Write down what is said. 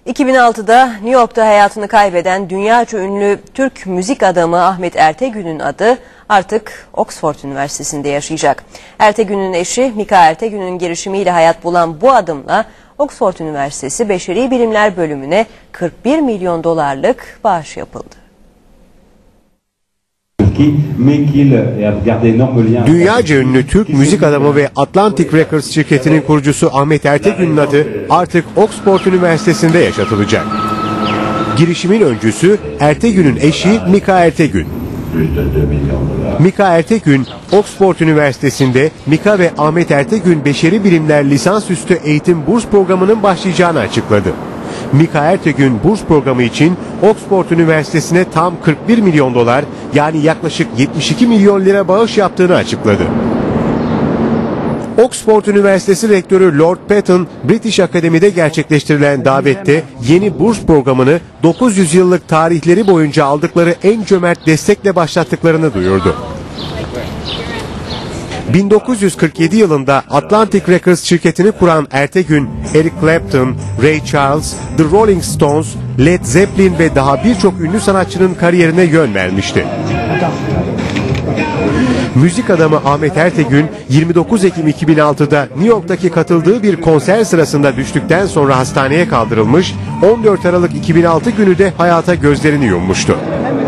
2006'da New York'ta hayatını kaybeden dünyaca ünlü Türk müzik adamı Ahmet Ertegün'ün adı artık Oxford Üniversitesi'nde yaşayacak. Ertegün'ün eşi Mika Ertegün'ün girişimiyle hayat bulan bu adımla Oxford Üniversitesi Beşeri Bilimler Bölümüne 41 milyon dolarlık bağış yapıldı. Dünyaca ünlü Türk müzik adamı ve Atlantic Records şirketinin kurucusu Ahmet Ertegün'ün adı artık Oxford Üniversitesi'nde yaşatılacak. Girişimin öncüsü Ertegün'ün eşi Mika Ertegün. Mika Ertegün, Oxford Üniversitesi'nde Mika ve Ahmet Ertegün Beşeri Bilimler Lisansüstü Eğitim Burs Programı'nın başlayacağını açıkladı. Mika Ertegün burs programı için Oxford Üniversitesi'ne tam 41 milyon dolar yani yaklaşık 72 milyon lira bağış yaptığını açıkladı. Oxford Üniversitesi Rektörü Lord Patton, British Akademi'de gerçekleştirilen davette yeni burs programını 900 yıllık tarihleri boyunca aldıkları en cömert destekle başlattıklarını duyurdu. 1947 yılında Atlantic Records şirketini kuran Ertegün, Eric Clapton, Ray Charles, The Rolling Stones, Led Zeppelin ve daha birçok ünlü sanatçının kariyerine yön vermişti. Müzik adamı Ahmet Ertegün 29 Ekim 2006'da New York'taki katıldığı bir konser sırasında düştükten sonra hastaneye kaldırılmış, 14 Aralık 2006 günü de hayata gözlerini yummuştu.